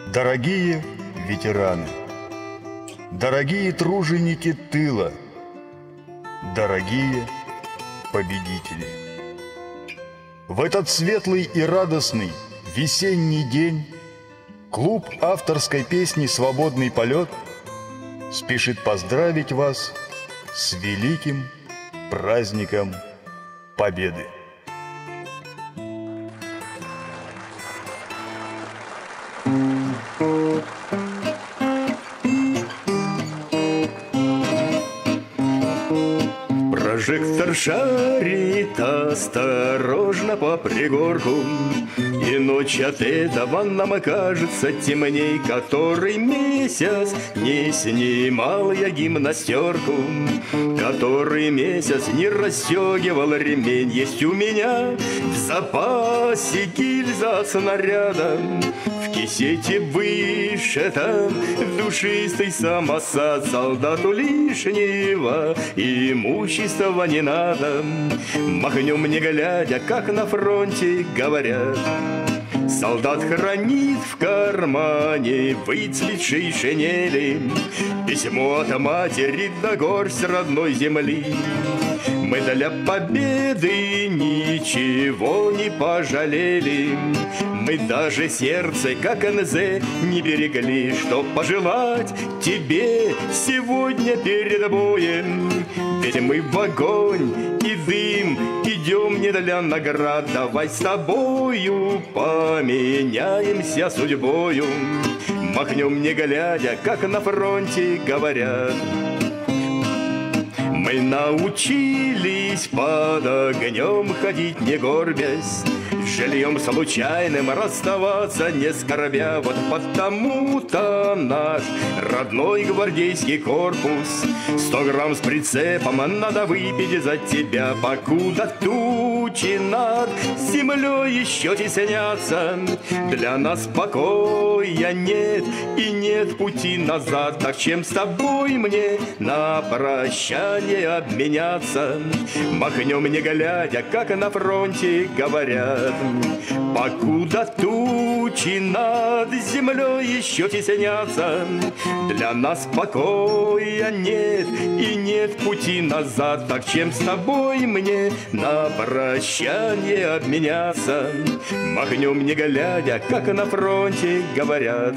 Дорогие ветераны, дорогие труженики тыла, дорогие победители, в этот светлый и радостный весенний день клуб авторской песни «Свободный полет» спешит поздравить вас с великим праздником Победы. Прожектор шарит осторожно по пригорку, и ночь от этого нам окажется темней, который месяц не снимал я гимнастерку, который месяц не расстегивал ремень. Есть у меня в запасе гильза снарядом, в кисете вышита душистый самосад. Солдату лишнего имущества не надо, махнем не глядя, как на фронте говорят. Солдат хранит в кармане выцветшей шинели письмо от матери да горсть родной земли. Мы для победы ничего не пожалели, мы даже сердце, как НЗ, не берегли, чтоб пожелать тебе сегодня перед боем. Ведь мы в огонь и дым идем не для наград. Давай с тобою поменяемся судьбою, махнем не глядя, как на фронте говорят. Мы научились под огнем ходить не горбясь, с жильем случайным расставаться не скорбя. Вот потому-то наш родной гвардейский корпус 100 грамм с прицепом надо выпить за тебя, покуда тучи над землей еще теснятся. Для нас покоя нет и нет пути назад, так чем с тобой мне на прощание обменяться? Махнем не глядя, как на фронте говорят. Покуда тучи над землей еще теснятся, для нас покоя нет и нет пути назад, так чем с тобой мне на прощание обменяться? Махнем не глядя, как на фронте говорят.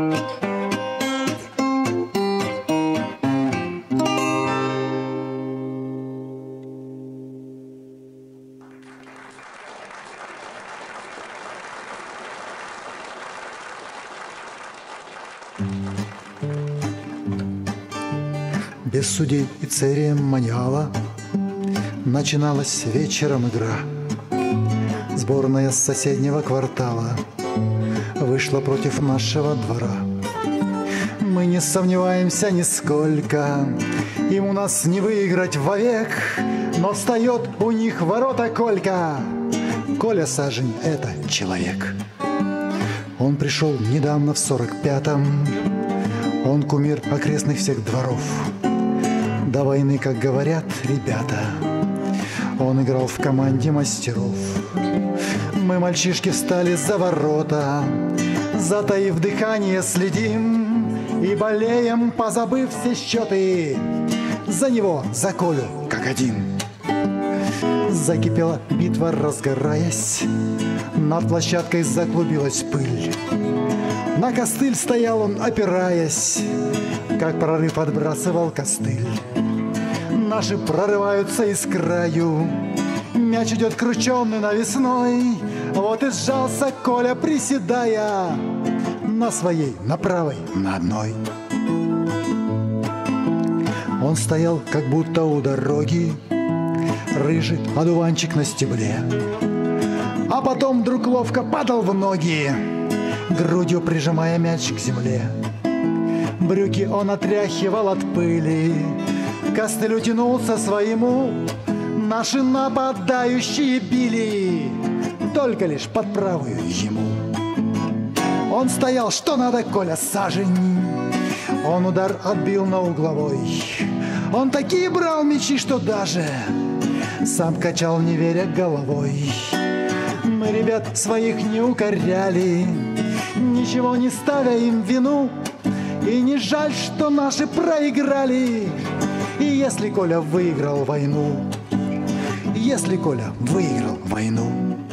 Без судей и церемониала начиналась вечером игра. Сборная с соседнего квартала вышла против нашего двора. Мы не сомневаемся нисколько, им у нас не выиграть вовек, но встает у них в ворота Колька. Коля Сажень — это человек. Он пришел недавно в 45-м, он кумир окрестных всех дворов. До войны, как говорят ребята, он играл в команде мастеров. Мы, мальчишки, встали за ворота, затаив дыхание, следим и болеем, позабыв все счеты. За него, за Колю, как один. Закипела битва, разгораясь, над площадкой заклубилась пыль. На костыль стоял он, опираясь, как прорыв отбрасывал костыль. Наши прорываются из краю, мяч идет крученный навесной. Вот и сжался Коля, приседая на своей, на правой, на одной. Он стоял, как будто у дороги, рыжий одуванчик на стебле. А потом вдруг ловко падал в ноги, грудью прижимая мяч к земле. Брюки он отряхивал от пыли, костыль утянулся своему. Наши нападающие били только лишь под правую ему. Он стоял, что надо, Коля Сажень. Он удар отбил на угловой. Он такие брал мячи, что даже сам качал, не веря головой. Мы ребят своих не укоряли, ничего не ставя им вину. И не жаль, что наши проиграли. И если Коля выиграл войну, если Коля выиграл войну.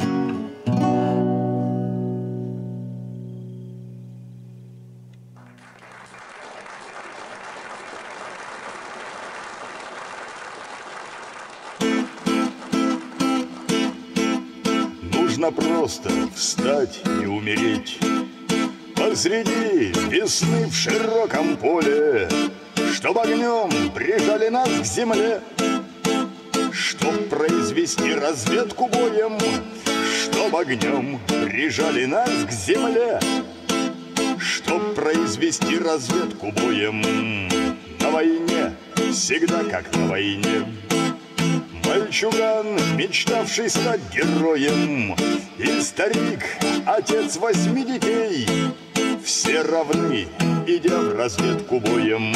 Нужно просто встать и умереть посреди весны в широком поле, чтоб огнем прижали нас к земле, чтоб произвести разведку боем, чтоб огнем прижали нас к земле, чтоб произвести разведку боем. На войне всегда как на войне. Мальчуган, мечтавший стать героем, и старик, отец 8 детей, все равны, идя в разведку боем.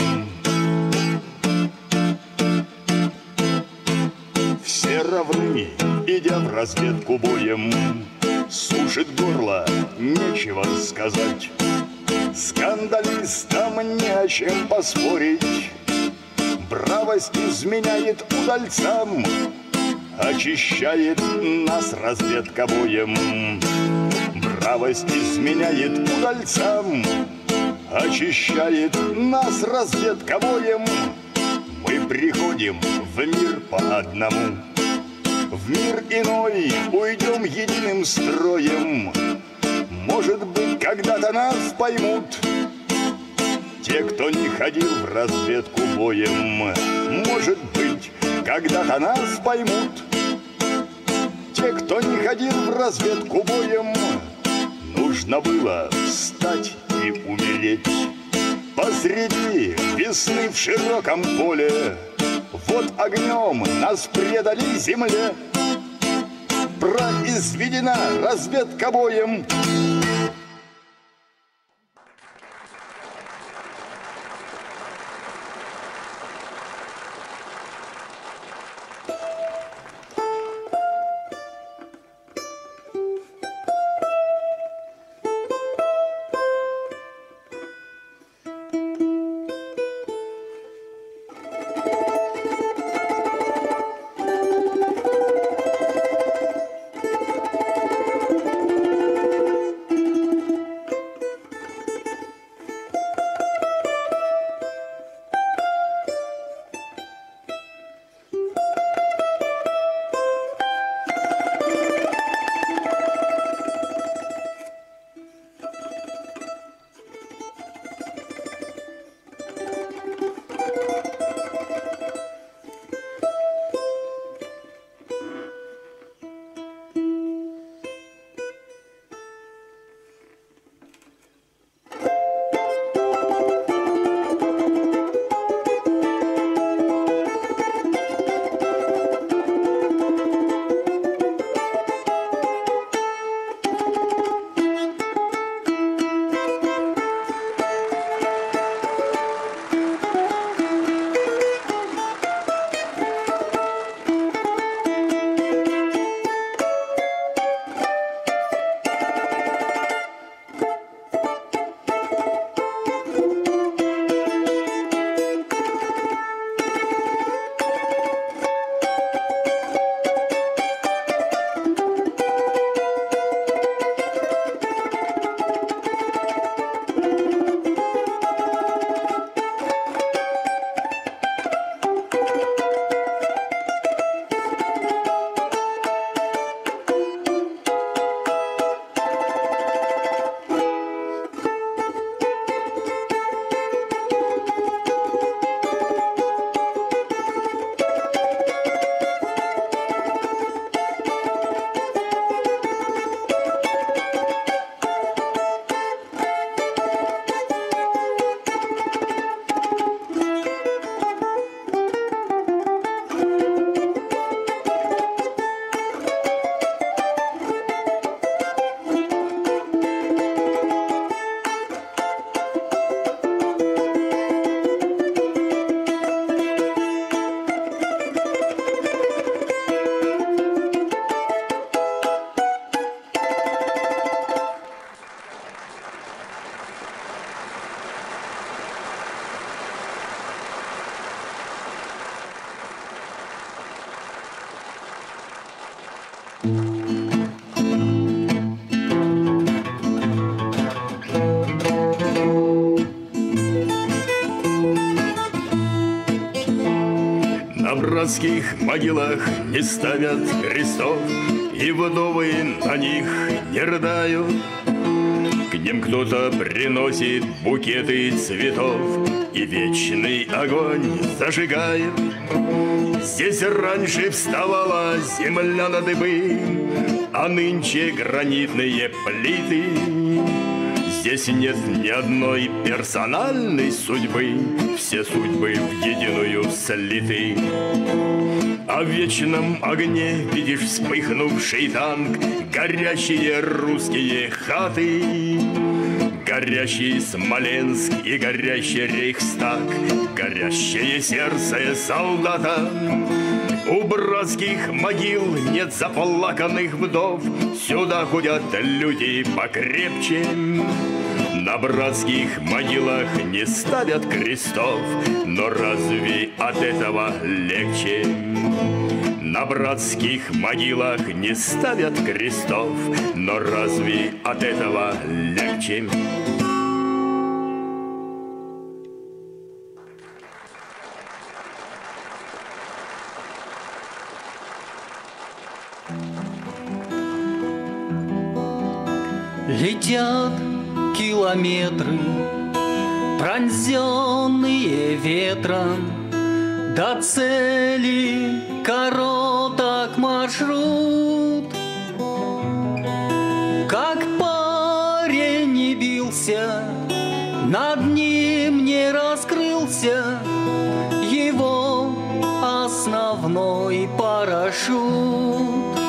Все равны, идя в разведку боем. Сушит горло, нечего сказать, скандалистам не о чем поспорить. Бравость изменяет удальцам, очищает нас разведка боем. Бравость изменяет удальцам, очищает нас разведка боем. Мы приходим в мир по одному, в мир иной уйдем единым строем. Может быть, когда-то нас поймут те, кто не ходил в разведку боем. Может быть, когда-то нас поймут те, кто не ходил в разведку боем. Нужно было встать и умереть посреди весны в широком поле. Вот огнем нас предали земле, произведена разведка боем. братских могилах не ставят крестов, и вдовы на них не рыдают. К ним кто-то приносит букеты цветов и вечный огонь зажигает. Здесь раньше вставала земля на дыбы, а нынче гранитные плиты. Здесь нет ни одной персональной судьбы, все судьбы в единую слиты. А в вечном огне видишь вспыхнувший танк, горящие русские хаты, горящий Смоленск и горящий Рейхстаг, горящее сердце солдата. У братских могил нет заплаканных вдов, сюда ходят люди покрепче. На братских могилах не ставят крестов, но разве от этого легче? На братских могилах не ставят крестов, но разве от этого легче? Летят километры, пронзенные ветром, до цели короток маршрут. Как парень не бился, над ним не раскрылся его основной парашют.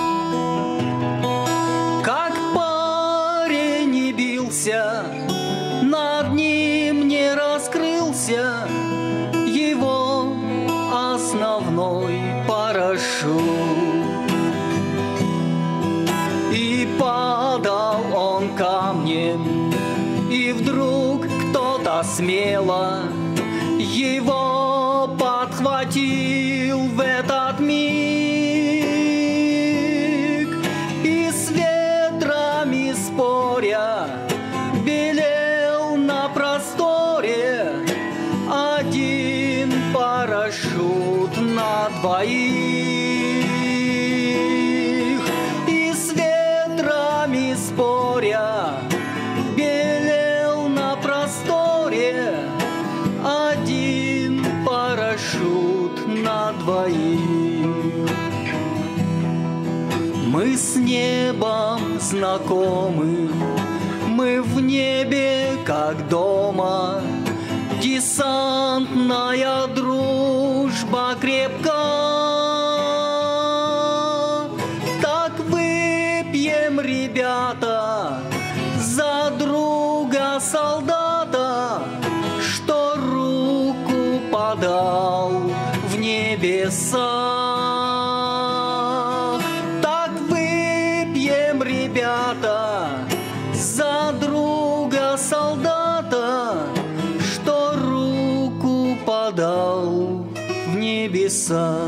Над ним не раскрылся его основной парашют. И падал он камнем, и вдруг кто-то смело его подхватил в этот миг. И с ветрами споря белел на просторе один парашют на двоих. И с ветрами споря белел на просторе один парашют на двоих. Мы с небом знакомы, мы в небе как дома, десантная дружба крепка. Так выпьем, ребята, за друга солдата, что руку подал в небеса. Так выпьем, ребята, за друга солдата, что руку подал в небеса.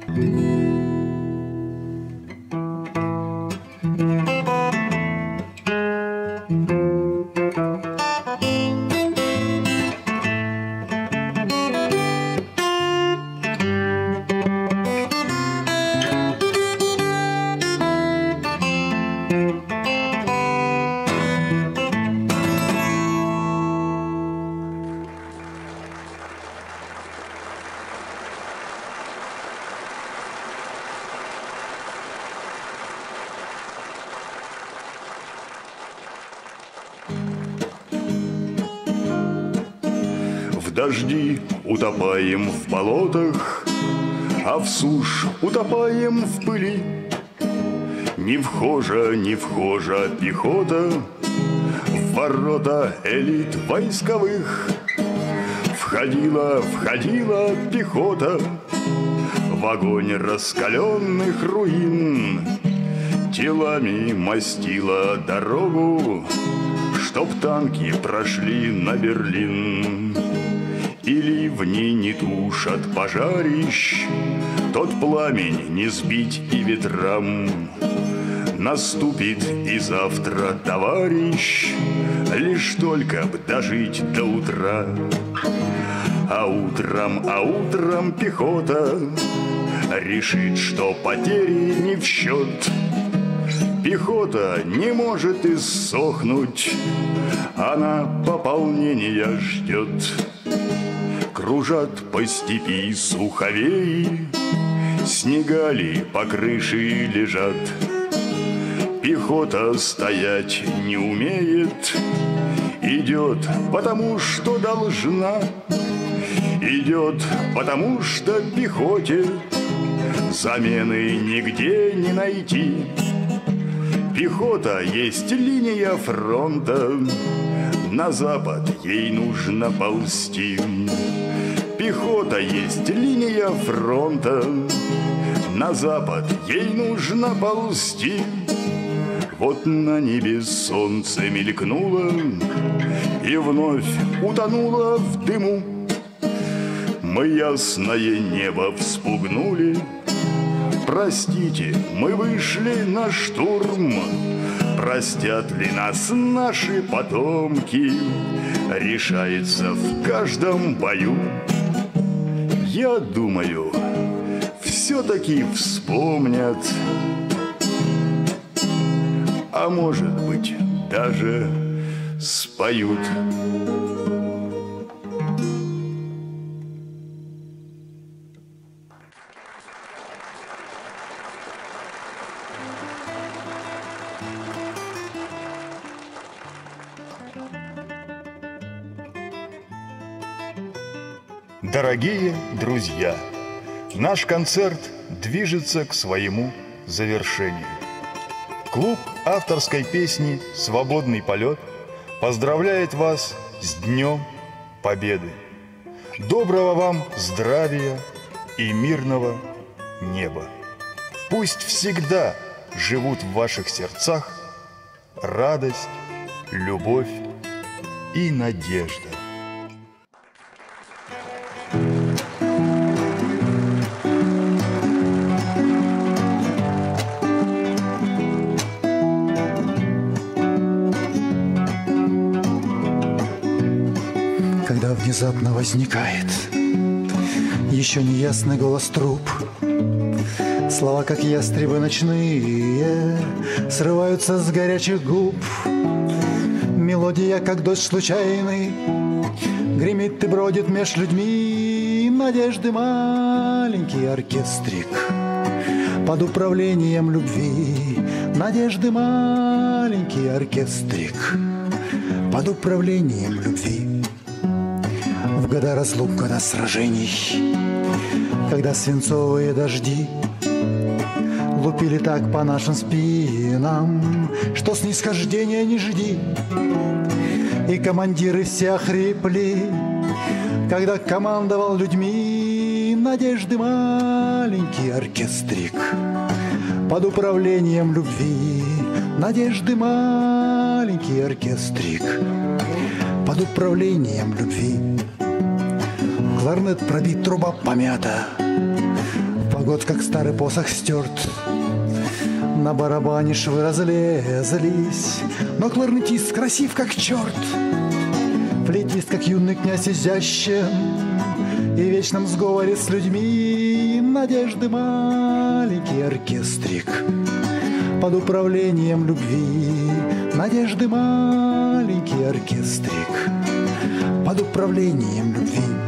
Дожди утопаем в болотах, а в сушь утопаем в пыли. Не вхожа пехота в ворота элит войсковых. Входила пехота в огонь раскаленных руин, телами мастила дорогу, чтоб танки прошли на Берлин. И ливни не тушат пожарищ, тот пламень не сбить и ветрам. Наступит и завтра, товарищ, лишь только б дожить до утра. А утром пехота решит, что потери не в счет. Пехота не может иссохнуть, она пополнения ждет. Кружат по степи суховеи, снега ли по крыше лежат. Пехота стоять не умеет, идет потому, что должна. Идет потому, что пехоте замены нигде не найти. Пехота есть линия фронта, на запад ей нужно ползти. Пехота есть линия фронта, на запад ей нужно ползти. Вот на небе солнце мелькнуло и вновь утонуло в дыму. Мы ясное небо вспугнули, простите, мы вышли на штурм. Простят ли нас наши потомки, решается в каждом бою. Я думаю, все-таки вспомнят, а может быть, даже споют. Дорогие друзья, наш концерт движется к своему завершению. Клуб авторской песни «Свободный полет» поздравляет вас с Днем Победы. Доброго вам здравия и мирного неба. Пусть всегда живут в ваших сердцах радость, любовь и надежда. Когда внезапно возникает еще неясный голос труб, слова, как ястребы ночные, срываются с горячих губ. Мелодия, как дождь случайный, гремит и бродит меж людьми. Надежды маленький оркестрик под управлением любви. Надежды маленький оркестрик под управлением любви. В года разлук, года сражений, когда свинцовые дожди лупили так по нашим спинам, что снисхождения не жди. И командиры все охрипли, когда командовал людьми. Надежды маленький оркестрик под управлением любви. Надежды маленький оркестрик под управлением любви. Кларнет пробит, труба помята, в год, как старый посох стерт. На барабане швы разлезлись, но кларнетист красив, как черт. Флейтист, как юный князь, изящен, и в вечном сговоре с людьми надежды маленький оркестрик под управлением любви. Надежды маленький оркестрик под управлением любви.